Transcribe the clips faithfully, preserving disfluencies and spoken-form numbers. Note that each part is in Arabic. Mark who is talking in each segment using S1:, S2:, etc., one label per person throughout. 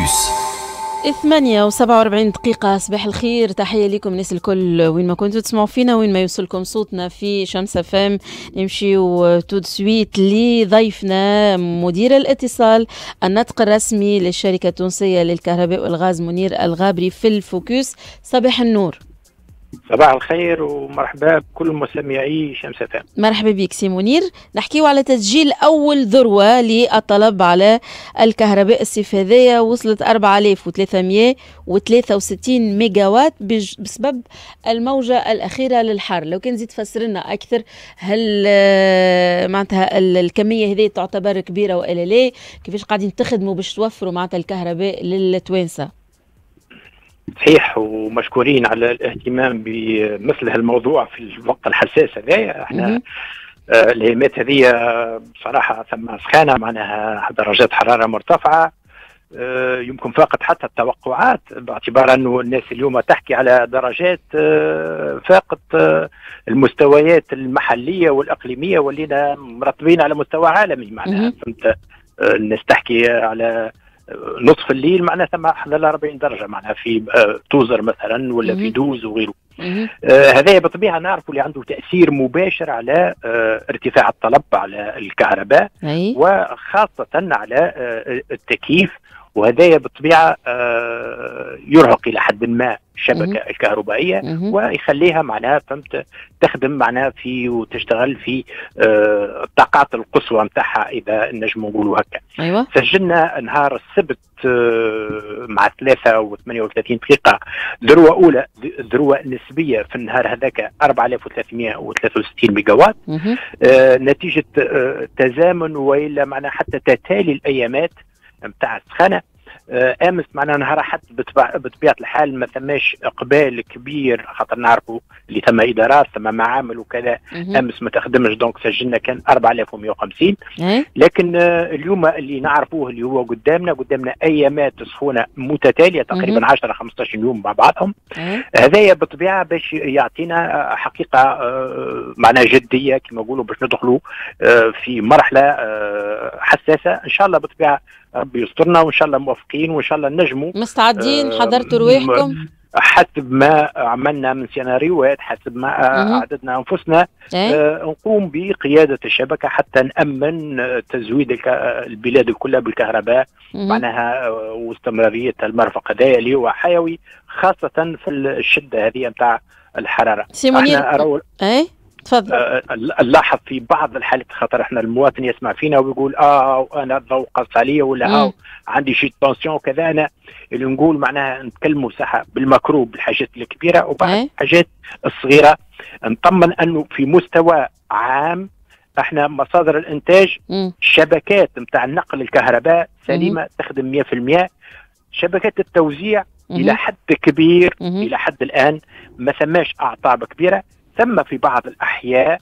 S1: فوكس.
S2: ثمانية وسبعة وأربعين دقيقة. صباح الخير، تحية لكم الناس الكل وين ما كنتوا تسمعوا فينا وين ما يوصلكم صوتنا في شمس فام. نمشيو تو سويت لضيفنا مدير الاتصال النطق الرسمي للشركة التونسية للكهرباء والغاز منير الغابري في الفوكس. صباح النور.
S3: صباح الخير ومرحبا بكل مستمعي شمس فام.
S2: مرحبا بك سي منير. نحكيو على تسجيل أول ذروة للطلب على الكهرباء الصيف هذايا، وصلت أربعة آلاف وثلاثمئة وثلاثة وستين ميجا وات بسبب الموجة الأخيرة للحر. لو كان زيد تفسر لنا أكثر، هل معناتها الكمية هذه تعتبر كبيرة وإلا لا؟ كيفاش قاعدين تخدموا باش توفروا معناتها الكهرباء للتوانسة؟
S3: صحيح، ومشكورين على الاهتمام بمثل هالموضوع في الوقت الحساس هذا. احنا آه الهيمات هذه بصراحه ثم سخانه، معناها درجات حراره مرتفعه آه يمكن فاقت حتى التوقعات، باعتبار انه الناس اليوم تحكي على درجات آه فاقت آه المستويات المحليه والاقليميه، ولينا مرتبين على مستوى عالمي. معناها فهمت آه الناس تحكي على نصف الليل معناها ثم حلال أربعين درجه، معناها في توزر مثلا ولا في دوز وغيره. آه هذا بالطبيعه نعرفوا اللي عنده تاثير مباشر على آه ارتفاع الطلب على الكهرباء، وخاصه على آه التكييف. وهذا بالطبيعه آه يرهق الى حد ما الشبكه مم. الكهربائيه، مم. ويخليها معناها فهمت تخدم معناها في وتشتغل في آه الطاقات القصوى نتاعها، اذا نجم نقولوا هكا.
S2: أيوة.
S3: سجلنا نهار السبت آه مع ثلاثة وثمانية وثلاثين دقيقه ذروه اولى، ذروه نسبيه في النهار هذاك أربعة آلاف وثلاثمئة وثلاثة وستين ميجا وات، آه نتيجه آه تزامن والا معناها حتى تتالي الايامات نتاع السخانه. امس معنا نهار حتى بطبيعه الحال ما ثماش اقبال كبير، خاطر نعرفوا اللي ثم ادارات ثم معامل وكذا. امس ما تخدمش، دونك سجلنا كان أربعة آلاف ومئة وخمسين. لكن اليوم اللي نعرفوه اللي هو قدامنا قدامنا ايامات سخونه متتاليه تقريبا عشرة خمسة عشر يوم مع بعضهم. هذايا بالطبيعه باش يعطينا حقيقه معناها جديه كما نقولوا، باش ندخلوا في مرحله حساسه ان شاء الله. بالطبيعه ربي يسترنا وان شاء الله موفقين وان شاء الله نجموا
S2: مستعدين. حضرتوا رواحكم
S3: حسب ما عملنا من سيناريوهات، حسب ما عددنا انفسنا آه نقوم بقياده الشبكه حتى نامن تزويد البلاد كلها بالكهرباء، معناها واستمراريه المرفق هذايا اللي هو حيوي، خاصه في الشده هذه نتاع الحراره.
S2: سي منير، اي تفضل.
S3: آه نلاحظ في بعض الحالات، خاطر احنا المواطن يسمع فينا ويقول اه انا الضوء قص عليا ولا اه عندي شي تونسيون كذا. انا اللي نقول معناها نتكلموا صح بالمكروب بالحاجات الكبيره، وبعض الحاجات الصغيره نطمن انه في مستوى عام احنا مصادر الانتاج مم. شبكات نتاع نقل الكهرباء سليمه، مم. تخدم مئة بالمئة. شبكات التوزيع مم. الى حد كبير مم. الى حد الان ما ثماش اعطاب كبيره. ثم في بعض الأحياء،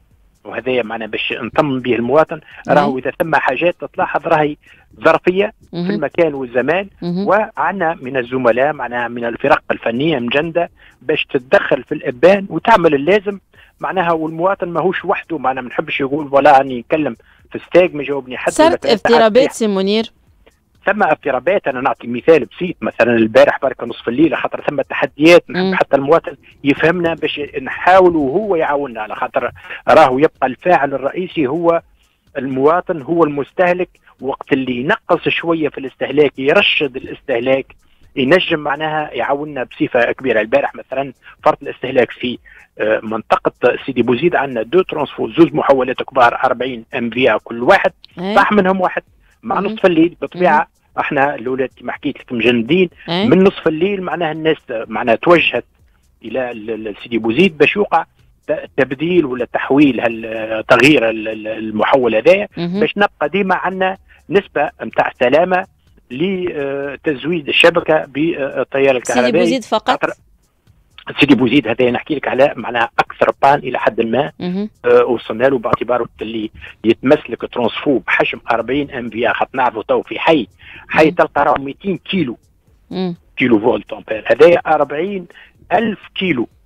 S3: وهذا معنا باش نطمن به المواطن، راهو إذا ثم حاجات تلاحظ راهي ظرفية في المكان والزمان، وعنا من الزملاء معناها من الفرق الفنية مجندة باش تتدخل في الإبان وتعمل اللازم معناها. والمواطن ماهوش وحده، معناها ما نحبش يقول ولا أني نتكلم في ستاج ما جاوبني حد.
S2: صارت اضطرابات سي منير؟
S3: ثم اضطرابات. انا نعطي مثال بسيط، مثلا البارح برك نصف الليل، خاطر ثم تحديات نحب حتى المواطن يفهمنا باش نحاول وهو يعاوننا، على خاطر راهو يبقى الفاعل الرئيسي هو المواطن، هو المستهلك. وقت اللي ينقص شويه في الاستهلاك يرشد الاستهلاك ينجم معناها يعاوننا بصفه كبيره. البارح مثلا فرط الاستهلاك في منطقه سيدي بوزيد عندنا دو ترانسفو، زوج محولات كبار أربعين ام في كل واحد، صح منهم واحد مع مم. نصف الليل. بطبيعه مم. احنا الاولاد كما حكيت لك مجندين أي. من نصف الليل معناها الناس معناها توجهت الى سيدي بوزيد باش يوقع تبديل ولا تحويل تغيير المحول هذايا، باش نبقى ديما عندنا نسبه نتاع سلامه لتزويد الشبكه بالتيار الكهربائي.
S2: سيدي بوزيد فقط؟
S3: سيدي بوزيد هذا نحكي لك على معناها اكثر بان الى حد ما آه وصلنا له، باعتباره اللي يتمسلك ترانسفو بحجم أربعين ام في، خاطر نعرفوا تو في حي حي تلقى راهو مئتين كيلو مم. كيلو فولت امبير، هذايا أربعين ألف كيلو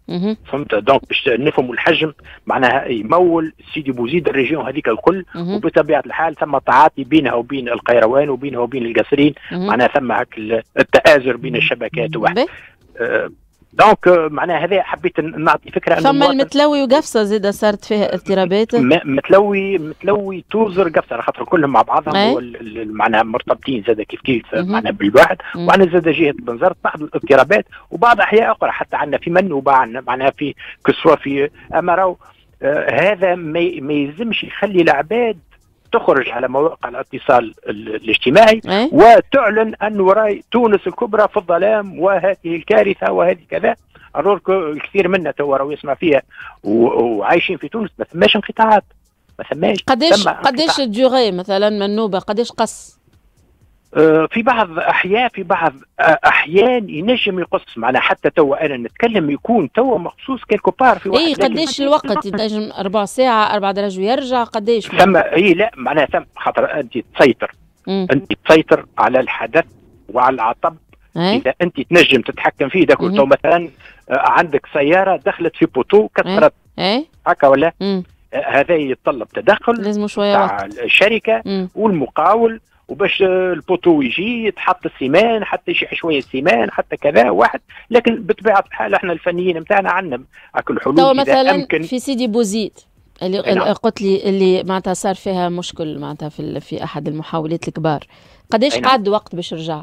S3: فهمت؟ دونك باش نفهموا الحجم معناها يمول سيدي بوزيد الريجيون هذيك الكل، وبطبيعه الحال ثم تعاطي بينها وبين القيروان وبينها وبين القصرين، معناها ثم هك التآزر بين الشبكات واحد. أه دونك معناها هذا حبيت نعطي فكره.
S2: ثم المتلوي وقفصه زيد صارت فيها اضطرابات.
S3: متلوي متلوي توزر قفصه على خاطر كلهم مع بعضهم معناها مرتبطين زاد كيف كيف معناها بالواحد. وعندنا زاد جهه بنزرت بعض الاضطرابات وبعض احياء اخرى حتى عندنا في منوبه، عندنا معناها في كسوه في امراو. آه هذا ما يلزمش يخلي العباد تخرج على مواقع الاتصال الاجتماعي أه؟ وتعلن أن وراي تونس الكبرى في الظلام وهذه الكارثة وهذه كذا. الكثير منا تو راهو يسمع فيها وعايشين في تونس، ما ثماش انقطاعات، ما ثماش.
S2: قداش قداش الديوغي مثلا منوبة قداش قص؟
S3: في بعض احياء في بعض احيان ينجم يقص معنا حتى تو انا نتكلم يكون تو مخصوص كيلكو بار في واحد.
S2: اي قداش الوقت ينجم ربع ساعه اربع دراج ويرجع قداش؟
S3: ثم اي لا معناها ثم خاطر انت تسيطر مم. انت تسيطر على الحدث وعلى العطب. أي؟ اذا انت تنجم تتحكم فيه داك تو مثلا عندك سياره دخلت في بوتو كسرت هكا ولا مم. هذا يتطلب تدخل
S2: لازم شويه وقت
S3: الشركه مم. والمقاول، وباش البوتو يجي يتحط السيمان حتى يشع شويه السيمان حتى كذا واحد. لكن بطبيعه الحال احنا الفنيين نتاعنا عندنا هاك الحلول.
S2: تو مثلا أمكن في سيدي بوزيد اللي نعم. قلت لي اللي معناتها صار فيها مشكل معناتها في في احد المحاولات الكبار، قداش نعم. قعد وقت باش يرجع؟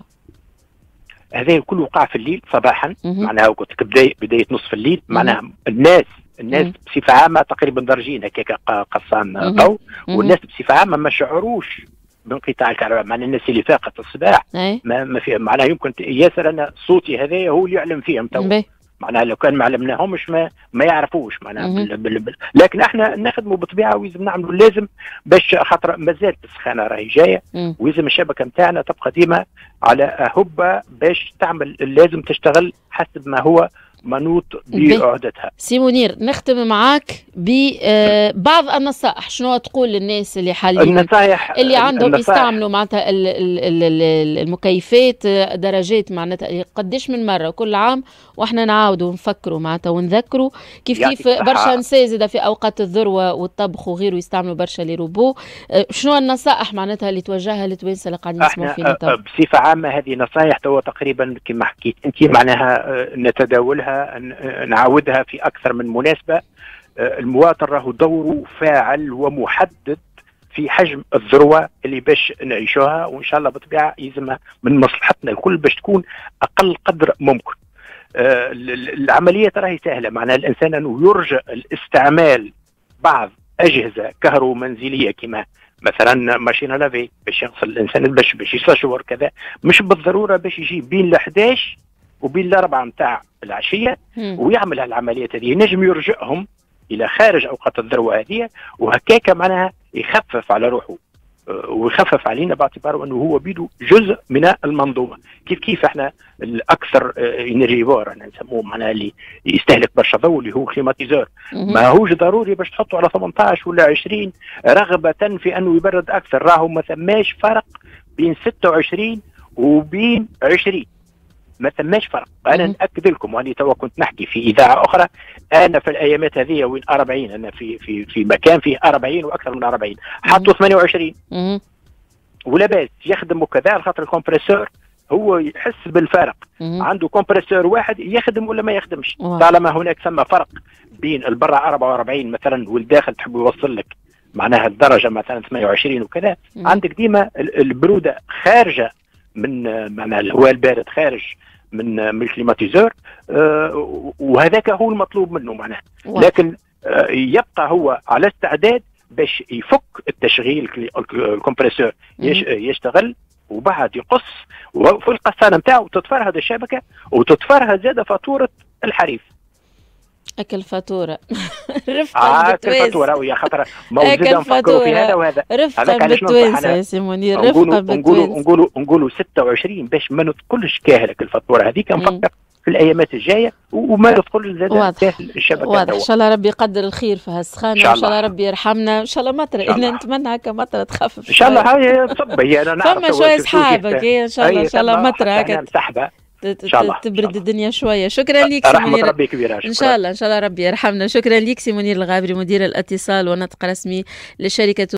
S3: هذا كله وقع في الليل صباحا، معناها قلت لك بدايه بدايه نصف الليل. معناها الناس الناس بصفه عامه تقريبا درجين هكاك قصان ضوء، والناس بصفه عامه ما شعروش بانقطاع الكهرباء. معنى الناس اللي فاقت الصباح ما ما في معناها يمكن ياسر انا صوتي هذا هو اللي يعلم فيهم تو. معناها لو كان ما علمناهمش ما ما يعرفوش معناها بال بال بال لكن احنا نخدموا بطبيعه ولازم نعملوا اللازم باش خاطر مازالت السخانه راهي جايه، ولازم الشبكه نتاعنا تبقى ديما على هبه باش تعمل اللازم تشتغل حسب ما هو منوط بعهدتها.
S2: سي منير نختم معاك ببعض النصائح، شنو تقول للناس اللي حاليا
S3: النصائح
S2: اللي عندهم يستعملوا معناتها المكيفات درجات معناتها قديش من مره كل عام واحنا نعاودوا نفكروا معناتها ونذكروا كيف كيف برشا نساء زاده في اوقات الذروه والطبخ وغيره يستعملوا برشا لي روبو. شنو النصائح معناتها اللي توجهها للتوانسه اللي قاعدين يسمعوا فينا تو؟
S3: بصفه عامه هذه نصائح تو تقريبا كما حكيت انت معناها نتداولها نعاودها في أكثر من مناسبة. المواطن راهو دوره فاعل ومحدد في حجم الذروة اللي باش نعيشوها، وإن شاء الله بطبيعة يلزمها من مصلحتنا الكل باش تكون أقل قدر ممكن. العملية راهي سهلة، معناها الإنسان أنه يرجى الاستعمال بعض أجهزة كهرومنزلية كما مثلا ماشينة لافي باش يغسل الإنسان باش باش يستشور كذا، مش بالضرورة باش يجي بين الحداش وبين الأربعة متاع العشية ويعمل هالعمليات هذه. ينجم يرجعهم إلى خارج أوقات الذروة هذه، وهكاك معناها يخفف على روحه ويخفف علينا باعتباره أنه هو بيدو جزء من المنظومة. كيف كيف احنا الأكثر انرجيفور احنا نسموه معناها اللي يستهلك برشا ضوء اللي هو كليماتيزور، ما هوش ضروري باش تحطه على ثمانية عشر ولا عشرين رغبة في أنه يبرد أكثر. راهو ما ثماش فرق بين ستة وعشرين وبين عشرين، ما ثماش فرق. انا ناكد لكم واني توا كنت نحكي في اذاعه اخرى، انا في الايامات هذه وين أربعين انا في في في مكان فيه أربعين واكثر من أربعين حطوا ثمانية وعشرين ولا باس يخدم وكذا على خاطر الكمبريسور هو يحس بالفرق. عنده كومبريسور واحد يخدم ولا ما يخدمش طالما هناك ثم فرق بين البرة أربعة وأربعين مثلا والداخل تحب يوصل لك معناها الدرجه مثلا ثمانية وعشرين وكذا. عندك ديما البروده خارجه من معناها الهواء البارد خارج من من الكليماتيزور، آه وهذاك هو المطلوب منه معناه. لكن آه يبقى هو على استعداد باش يفك التشغيل الكمبريسور يش يشتغل وبعد يقص وفي القصانه نتاعو تتفرهد الشبكه وتتفرهد زاده فاتوره الحريف.
S2: اكل فاتوره رفقا
S3: آه
S2: بالتوانسه.
S3: فاتوره ويا خاطر موجوده نفكروا في هذا وهذا.
S2: رفقا بالتوانسه يا سي منير، رفقا بالتوانسه.
S3: نقولوا نقولوا ستة وعشرين باش ما ندخلش كاهلك الفاتوره هذيك. نفكر في الايامات الجايه وما ندخل زاد كاهل الشبكه.
S2: واضح. ان شاء الله ربي يقدر الخير في هالسخانه، ان شاء الله ربي يرحمنا، ان شاء الله مطر الا نتمنى هكا مطر تخفف
S3: ان شاء الله. هاي تصب هي انا نعرف
S2: فما شويه صحابك ان شاء الله ان شاء الله مطر هكا
S3: مسحبه
S2: تبرد الدنيا شويه. شكرا لك
S3: سي منير. ربي كبيره.
S2: ان شاء الله ان شاء الله ربي يرحمنا. شكرا لك سي منير الغابري مدير الاتصال ونطق رسمي لشركه